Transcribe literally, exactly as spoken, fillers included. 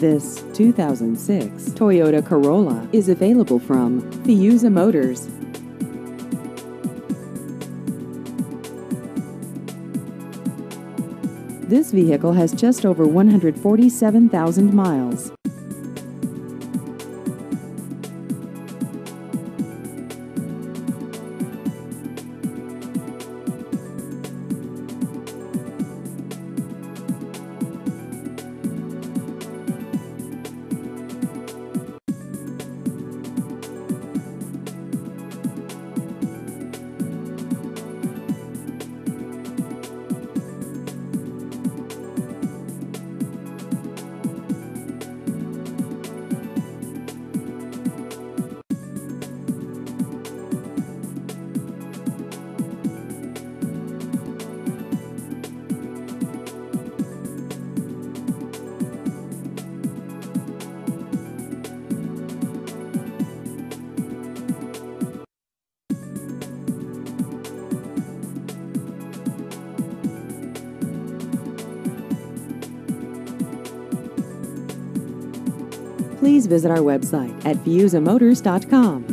This two thousand six Toyota Corolla is available from Fiuza Motors. This vehicle has just over one hundred forty-seven thousand miles. Please visit our website at fiuza motors dot com.